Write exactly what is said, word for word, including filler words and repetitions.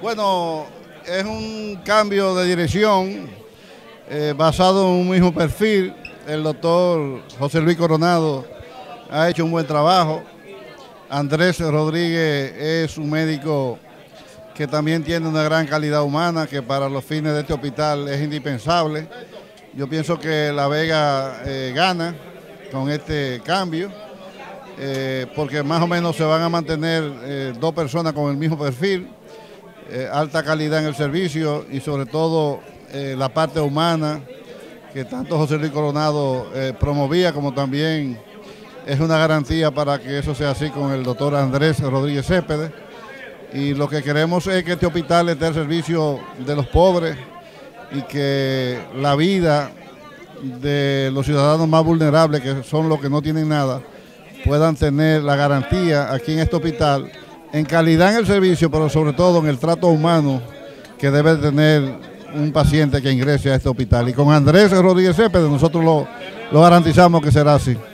Bueno, es un cambio de dirección eh, basado en un mismo perfil. El doctor José Luis Coronado ha hecho un buen trabajo. Andrés Rodríguez es un médico que también tiene una gran calidad humana, que para los fines de este hospital es indispensable. Yo pienso que La Vega eh, gana con este cambio, eh, porque más o menos se van a mantener eh, dos personas con el mismo perfil, eh, alta calidad en el servicio y sobre todo eh, la parte humana que tanto José Luis Coronado eh, promovía, como también es una garantía para que eso sea así con el doctor Andrés Rodríguez Céspedes. Y lo que queremos es que este hospital esté al servicio de los pobres y que la vida de los ciudadanos más vulnerables, que son los que no tienen nada, puedan tener la garantía aquí en este hospital, en calidad en el servicio, pero sobre todo en el trato humano que debe tener un paciente que ingrese a este hospital. Y con Andrés Rodríguez Céspedes nosotros lo, lo garantizamos que será así.